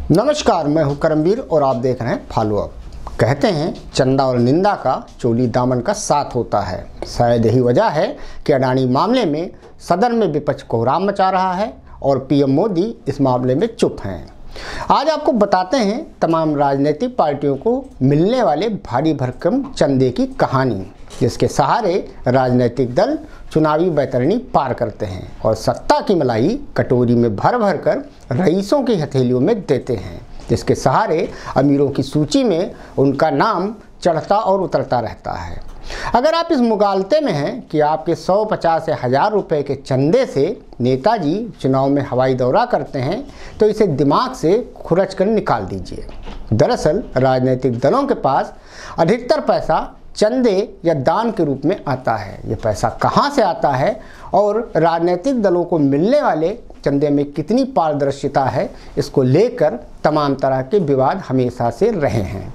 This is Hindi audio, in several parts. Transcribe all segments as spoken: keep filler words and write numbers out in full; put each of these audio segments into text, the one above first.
नमस्कार, मैं हूं करमवीर और आप देख रहे हैं फॉलो अप। कहते हैं चंदा और निंदा का चोली दामन का साथ होता है। शायद यही वजह है कि अडानी मामले में सदन में विपक्ष कोहराम मचा रहा है और पीएम मोदी इस मामले में चुप हैं। आज आपको बताते हैं तमाम राजनीतिक पार्टियों को मिलने वाले भारी भरकम चंदे की कहानी, जिसके सहारे राजनीतिक दल चुनावी बैतरणी पार करते हैं और सत्ता की मलाई कटोरी में भर भर कर रईसों की हथेलियों में देते हैं, जिसके सहारे अमीरों की सूची में उनका नाम चढ़ता और उतरता रहता है। अगर आप इस मुगालते में हैं कि आपके सौ पचास या हज़ार रुपए के चंदे से नेताजी चुनाव में हवाई दौरा करते हैं, तो इसे दिमाग से खुरच कर निकाल दीजिए। दरअसल राजनीतिक दलों के पास अधिकतर पैसा चंदे या दान के रूप में आता है। ये पैसा कहाँ से आता है और राजनीतिक दलों को मिलने वाले चंदे में कितनी पारदर्शिता है, इसको लेकर तमाम तरह के विवाद हमेशा से रहे हैं।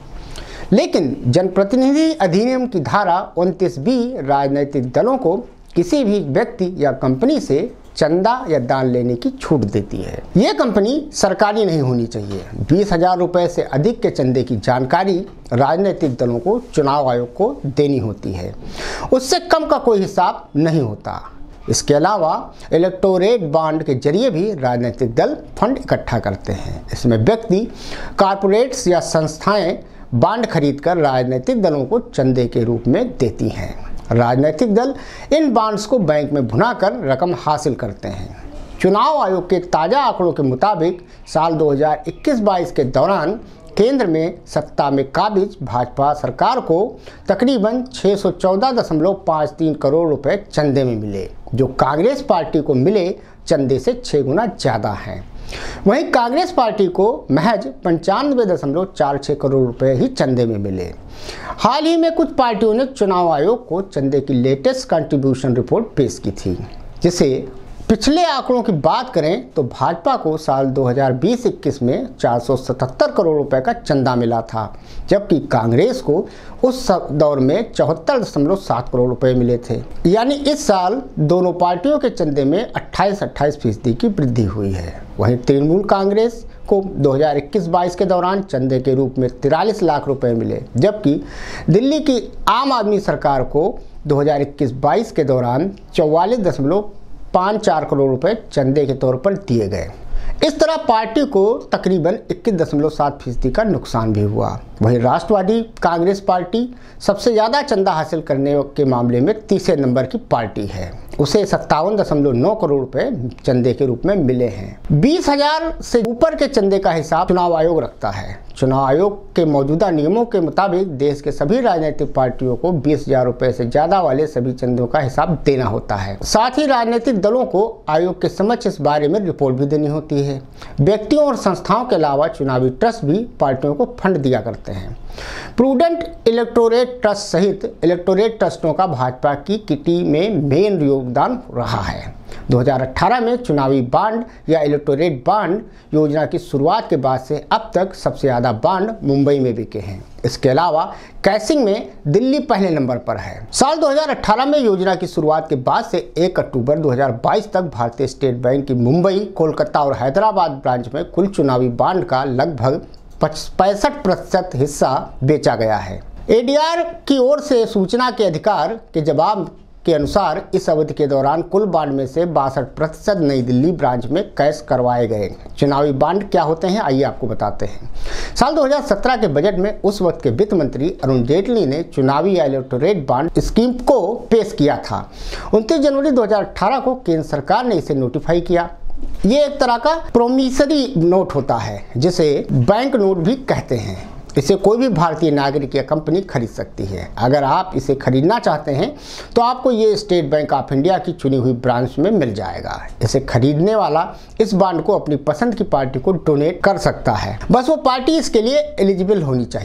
लेकिन जनप्रतिनिधि अधिनियम की धारा उनतीस बी राजनीतिक दलों को किसी भी व्यक्ति या कंपनी से चंदा या दान लेने की छूट देती है। ये कंपनी सरकारी नहीं होनी चाहिए। बीस हजार रुपए से अधिक के चंदे की जानकारी राजनीतिक दलों को चुनाव आयोग को देनी होती है। उससे कम का कोई हिसाब नहीं होता। इसके अलावा इलेक्टोरेट बॉन्ड के जरिए भी राजनीतिक दल फंड इकट्ठा करते हैं। इसमें व्यक्ति, कॉरपोरेट्स या संस्थाएं बॉन्ड खरीदकर राजनीतिक दलों को चंदे के रूप में देती हैं। राजनीतिक दल इन बॉन्ड्स को बैंक में भुनाकर रकम हासिल करते हैं। चुनाव आयोग के ताज़ा आंकड़ों के मुताबिक साल दो हज़ार इक्कीस बाईस के दौरान केंद्र में सत्ता में काबिज भाजपा सरकार को तकरीबन छह सौ चौदह दशमलव पाँच तीन करोड़ रुपए चंदे में मिले, जो कांग्रेस पार्टी को मिले चंदे से छः गुना ज़्यादा हैं। वहीं कांग्रेस पार्टी को महज पंचानवे दशमलव चार छः करोड़ रुपए ही चंदे में मिले। हाल ही में कुछ पार्टियों ने चुनाव आयोग को चंदे की लेटेस्ट कंट्रीब्यूशन रिपोर्ट पेश की थी, जिसे पिछले आंकड़ों की बात करें तो भाजपा को साल दो हज़ार बीस इक्कीस में चार सौ सतहत्तर करोड़ रुपए का चंदा मिला था, जबकि कांग्रेस को उस दौर में चौहत्तर दशमलव सात करोड़ रुपए मिले थे। यानी इस साल दोनों पार्टियों के चंदे में अट्ठाईस अट्ठाईस फीसदी की वृद्धि हुई है। वहीं तृणमूल कांग्रेस को दो हज़ार इक्कीस बाईस के दौरान चंदे के रूप में तिरालीस लाख रुपए मिले, जबकि दिल्ली की आम आदमी सरकार को दो हज़ार इक्कीस बाईस के दौरान चौवालीस दशमलव पाँच चार करोड़ रुपए चंदे के तौर पर दिए गए। इस तरह पार्टी को तकरीबन इक्कीस दशमलव सात फीसदी का नुकसान भी हुआ। वहीं राष्ट्रवादी कांग्रेस पार्टी सबसे ज़्यादा चंदा हासिल करने के मामले में तीसरे नंबर की पार्टी है। उसे सत्तावन दशमलव नौ करोड़ रुपए चंदे के रूप में मिले हैं। बीस हजार से ऊपर के चंदे का हिसाब चुनाव आयोग रखता है। चुनाव आयोग के मौजूदा नियमों के मुताबिक देश के सभी राजनीतिक पार्टियों को बीस हजार रुपए से ज्यादा वाले सभी चंदों का हिसाब देना होता है। साथ ही राजनीतिक दलों को आयोग के समक्ष इस बारे में रिपोर्ट भी देनी होती है। व्यक्तियों और संस्थाओं के अलावा चुनावी ट्रस्ट भी पार्टियों को फंड दिया करते हैं। प्रूडेंट इलेक्टोरेट ट्रस्ट सहित इलेक्टोरेट ट्रस्टों का भाजपा की किटी में मेन योगदान रहा है। दो हज़ार अठारह में चुनावी बॉन्ड या इलेक्टोरेट बॉन्ड योजना की शुरुआत के बाद से अब तक सबसे ज़्यादा बॉन्ड मुंबई में बिके हैं। इसके अलावा कैशिंग में दिल्ली पहले नंबर पर है। साल दो हज़ार अठारह में योजना की शुरुआत के बाद से एक अक्टूबर दो हज़ार बाईस तक भारतीय स्टेट बैंक की मुंबई, कोलकाता और हैदराबाद ब्रांच में कुल चुनावी बॉन्ड का लगभग पैंसठ प्रतिशत हिस्सा बेचा गया है। एडीआर की ओर से सूचना के अधिकार के जवाब के अनुसार इस अवधि के दौरान कुल बॉन्ड में से बासठ प्रतिशत नई दिल्ली ब्रांच में कैश करवाए गए। चुनावी बॉन्ड क्या होते हैं, आइए आपको बताते हैं। साल दो हज़ार सत्रह के बजट में उस वक्त के वित्त मंत्री अरुण जेटली ने चुनावी इलेक्टोरेट बॉन्ड स्कीम को पेश किया था। उनतीस जनवरी दो हज़ार अठारह को केंद्र सरकार ने इसे नोटिफाई किया। ये एक तरह का प्रोमिसरी नोट होता है, जिसे बैंक नोट भी कहते हैं। इसे कोई भी भारतीय नागरिक या कंपनी खरीद सकती है। अगर आप इसे खरीदना चाहते हैं तो आपको ये स्टेट बैंक ऑफ इंडिया की चुनी हुई ब्रांच में मिल जाएगा। इसे खरीदने वाला इस बॉन्ड को अपनी पसंद की पार्टी को डोनेट कर सकता है। बस वो पार्टी इसके लिए एलिजिबल होनी चाहिए।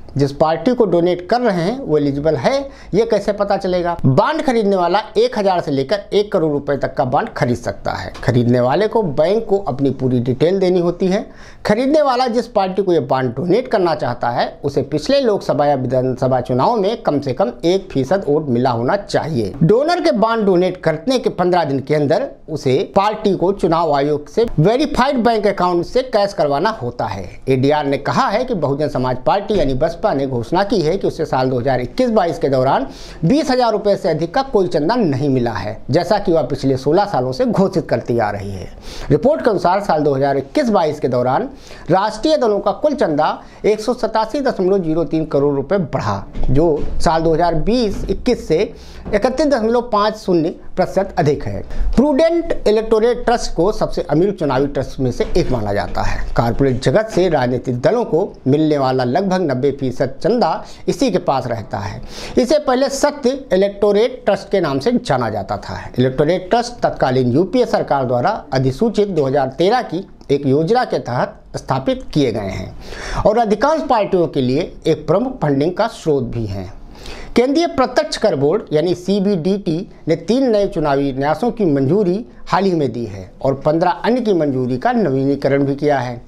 जिस पार्टी को डोनेट कर रहे हैं वो एलिजिबल है, ये कैसे पता चलेगा? बांड खरीदने वाला एक हजार से लेकर एक करोड़ रुपए तक का बांड खरीद सकता है। खरीदने वाले को बैंक को अपनी पूरी डिटेल देनी होती है। खरीदने वाला जिस पार्टी को यह बांड डोनेट करना चाहता है उसे पिछले लोकसभा या विधानसभा चुनाव में कम से कम एक फीसद वोट मिला होना चाहिए। डोनर के बांड डोनेट करने के पंद्रह दिन के अंदर उसे पार्टी को चुनाव आयोग से वेरीफाइड बैंक अकाउंट से कैश करवाना होता है। एडीआर ने कहा है कि बहुजन समाज पार्टी यानी बसपा ने घोषणा की है कि उसे साल दो हज़ार इक्कीस बाईस के दौरान बीस हजार रुपए से अधिक का कोई चंदा नहीं मिला है, जैसा कि वह पिछले सोलह सालों से घोषित करती आ रही है। रिपोर्ट के अनुसार साल दो हज़ार इक्कीस बाईस के दौरान राष्ट्रीय दलों का कुल चंदा एक सौ सतासी दशमलव जीरो तीन करोड़ रुपए बढ़ा, जो साल दो हज़ार बीस इक्कीस से इकतीस दशमलव पाँच शून्य प्रतिशत अधिक है। प्रूडेंट इलेक्टोरेट ट्रस्ट को सबसे अमीर चुनावी ट्रस्ट में से एक माना जाता है। कारपोरेट जगत से राजनीतिक दलों को मिलने वाला लगभग नब्बे फीसद चंदा इसी के पास रहता है। इसे पहले सत्य इलेक्टोरेट ट्रस्ट के नाम से जाना जाता था। इलेक्टोरेट ट्रस्ट तत्कालीन यूपीए सरकार द्वारा अधिसूचित दो हज़ार तेरह की एक योजना के तहत स्थापित किए गए हैं और अधिकांश पार्टियों के लिए एक प्रमुख फंडिंग का स्रोत भी हैं। केंद्रीय प्रत्यक्ष कर बोर्ड यानी सीबीडीटी ने तीन नए चुनावी न्यासों की मंजूरी हाल ही में दी है और पंद्रह अन्य की मंजूरी का नवीनीकरण भी किया है।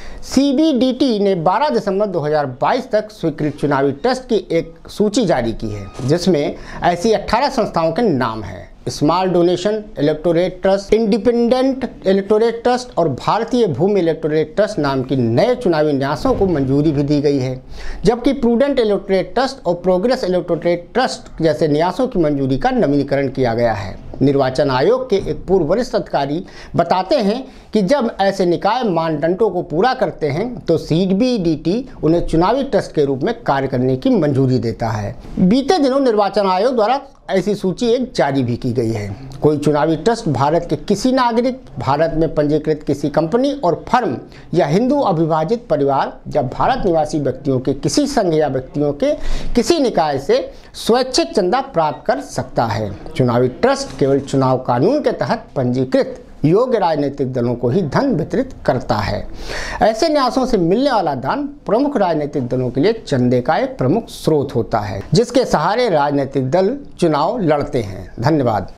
सीबीडीटी ने बारह दिसंबर दो हज़ार बाईस तक स्वीकृत चुनावी ट्रस्ट की एक सूची जारी की है, जिसमें ऐसी अठारह संस्थाओं के नाम हैं। Small donation electorate trust, independent electorate trust और भारतीय भूमि इलेक्टोरेट ट्रस्ट नाम की नए चुनावी न्यासों को मंजूरी भी दी गई है, जबकि प्रूडेंट इलेक्टोरेट ट्रस्ट और प्रोग्रेस इलेक्टोरेट ट्रस्ट जैसे न्यासों की मंजूरी का नवीनीकरण किया गया है। निर्वाचन आयोग के एक पूर्व वरिष्ठ अधिकारी बताते हैं कि जब ऐसे निकाय मानदंडों को पूरा करते हैं तो सीबीडीटी उन्हें चुनावी ट्रस्ट के रूप में कार्य करने की मंजूरी देता है। बीते दिनों निर्वाचन आयोग द्वारा ऐसी सूची एक जारी भी की गई है। कोई चुनावी ट्रस्ट भारत के किसी नागरिक, भारत में पंजीकृत किसी कंपनी और फर्म या हिंदू अविभाजित परिवार या भारत निवासी व्यक्तियों के किसी संघ या व्यक्तियों के किसी निकाय से स्वैच्छिक चंदा प्राप्त कर सकता है। चुनावी ट्रस्ट केवल चुनाव कानून के तहत पंजीकृत योग्य राजनीतिक दलों को ही धन वितरित करता है। ऐसे न्यासों से मिलने वाला दान प्रमुख राजनीतिक दलों के लिए चंदे का एक प्रमुख स्रोत होता है, जिसके सहारे राजनीतिक दल चुनाव लड़ते हैं। धन्यवाद।